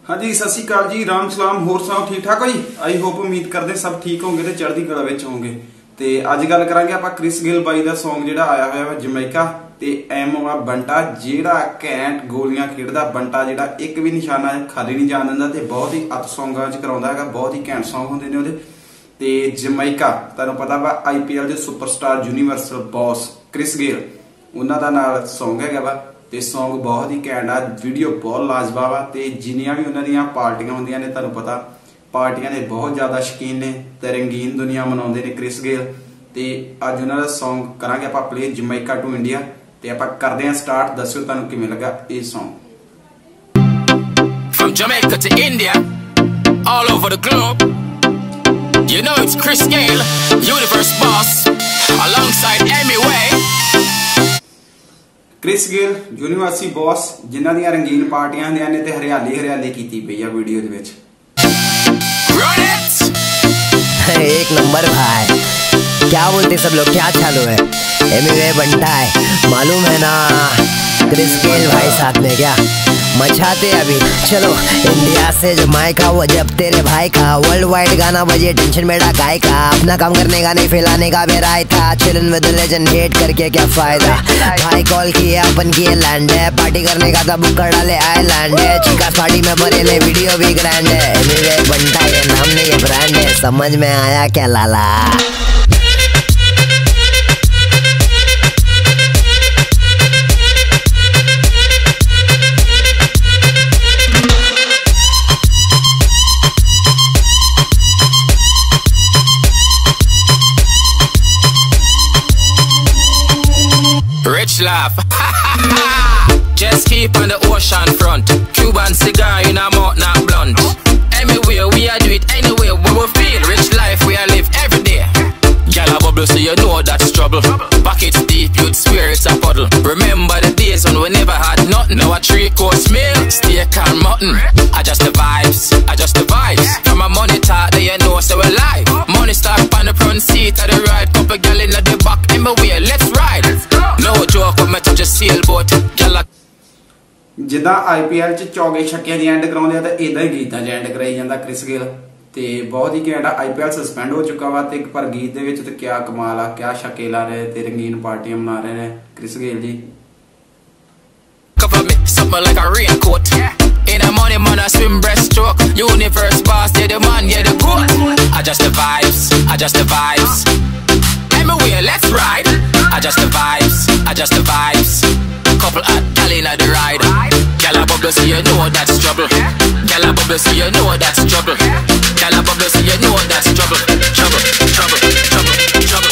हाँ जी, सत श्री अकाल जी, राम सलाम, होर सुनाओ, ठीक ठाक हो जी। आई होप उम्मीद करते सब ठीक होंगे ते चढ़दी कला विच होंगे। ते अज गल करांगे आपां क्रिस गेल बाई दा सॉन्ग जिहड़ा आया होया है जमैका ते एमवा बंटा, जिहड़ा घैंट गोलियां खेडदा बंटा, जिहड़ा एक भी निशाना खाली नहीं जान दिंदा ते बहुत ही अत सॉन्गां च कराउंदा हैगा। बहुत ही घैंट सॉन्ग हुंदे ने ओहदे। ते जमैका तुहानूं पता वा IPL दे superstar universal boss Chris Gayle उन्हां दा नाल सॉन्ग हैगा वा। ते सॉन्ग बहुत ही घैंट आ, वीडियो बहुत लाजवाब आ। ते जिन्नियां भी उन्हां दियां पार्टियां होंदियां ने, तुहानूं पता पार्टियां दे बहुत ज्यादा शकीन ने ते रंगीन दुनिया मनाउंदे ने क्रिस गेल। ते अज उन्हां दा सॉन्ग करांगे आपां प्ले, जमैका टू इंडिया। ते आपां करदे हां स्टार्ट। दस्सिओ तुहानूं किवें लगा इह song. From Jamaica to India, all over the globe, you know it's Chris Gayle, universe boss, alongside Emiway. Chris Gayle university boss, जिन्हां दियां रंगीन पार्टियां होंदियां ने ते हरियाली हरियाली कीती पई आ वीडियो दे विच। एक नंबर भाई, क्या बोलते सब लोग, क्या चालू है? एमिवे बनता है, मालूम है ना? क्रिस गेल भाई साथ में क्या मचाते अभी। चलो इंडिया से जमाइका, वो जब तेरे भाई का वर्ल्ड वाइड गाना बजे, टेंशन बेटा गाय का, अपना काम करने का नहीं फैलाने का मेरा राय था। चिलन विद लेजेंड, हेट करके क्या फायदा? भाई कॉल किए अपन किए लैंड है, पार्टी करने का था बुक कर डाले आइलैंड है, चिका पार्टी में भरे ले वीडियो भी ग्रैंड है। एनीवे बनता है नाम नहीं ये ब्रांड है, समझ में आया क्या लाला? Rich laugh. Just keep on the ocean front. Cuban cigar in our mouth, not blunt. Anywhere we are do it anywhere we will feel. Rich life we are live every day. Gyal a bubble so you know that's trouble. Pockets deep, you'd swear it's a puddle. Remember the days when we never had nothing. Now a 3-course meal, steak and mutton. Adjust the vibes, adjust the vibes. From a money talk, there you know so we live. Money start on the front seat of the ride. Couple gyal in the back, Emiway, let's ride. No joke when me touch a sailboat. Gyal a जिदा IPL च चौगे छक्के दी and कराउंदे ते इदां ही गीतां च and कराई जांदा Chris Gayle. ते बहुत ही घैंट IPL सस्पेंड हो चुका वा ते पर गीत दे विच ते क्या कमाल आ, क्या छक्के ला रहे ते रंगीन पार्टियां मना रहे ने Chris Gayle ji. cover me, something like a raincoat. In the money man I swim breaststroke. Universe boss, yeah the man, yeah the goat. Adjust the vibes, adjust the vibes. Anyway, let's ride. Adjust the vibes, adjust the vibes. Couple hot gal in the ride. Gal a bubble so you know that's trouble. Gal a bubble so you know that's trouble. Gal a bubble so you know that's trouble. Trouble, trouble, trouble, trouble.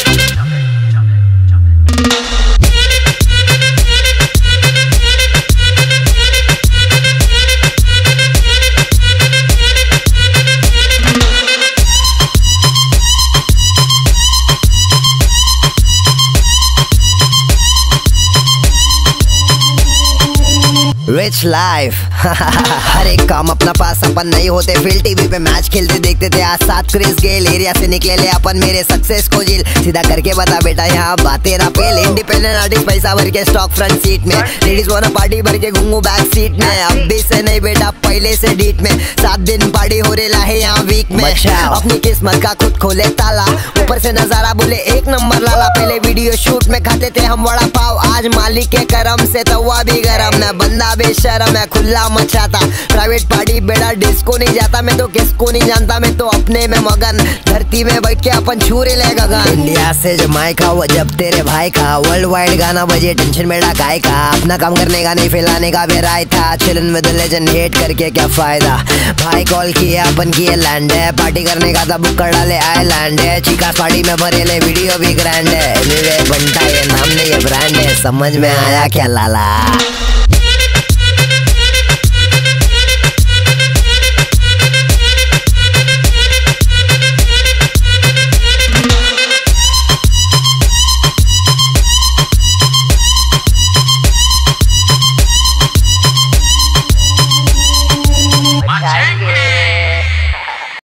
Rich life हर एक काम अपना पास, अपन नहीं होते field TV पे match खेलते देखते थे आज साथ क्रिस गेल। एरिया से निकले ले अपन मेरे सक्सेस को झील, सीधा करके बता बेटा यहाँ बात तेरा फेल। इंडिपेंडेंट आर्टिस्ट पैसा भर के स्टॉक फ्रंट सीट में, लेडीज वाला पार्टी भर के घूमू बैक सीट में। अब भी से नहीं बेटा पहले से डीट में, 7 दिन पार्टी हो रेला है यहाँ वीक में। अपनी किस्मत का खुद खोले ताला, ऊपर से नजारा बोले एक नंबर लाला। पहले वीडियो शूट में खाते थे हम वड़ा पाव, आज मालिक के करम से तवा भी गरम। मैं बंदा बेशरम है खुला मचाता, प्राइवेट पार्टी बेड़ा डिस्को नहीं जाता। मैं तो किसको नहीं जानता, मैं तो अपने में मगन, धरती में बैठ के अपन छूरे ले गगन। इंडिया से जमाइका, वो जब तेरे भाई का वर्ल्ड वाइड गाना बजे, टेंशन बेड़ा गाय का, अपना काम करने का नहीं फैलाने का मेरा राय था। चिलन विद लेजेंड, हेट करके क्या फायदा? भाई कॉल किए अपन किए लैंड है, पार्टी करने का था बुक कर डाले आइलैंड है, चिका पार्टी में भरे ले वीडियो भी ग्रैंड है। एनीवे बनता है नाम नहीं ये ब्रांड है, समझ में आया क्या लाला?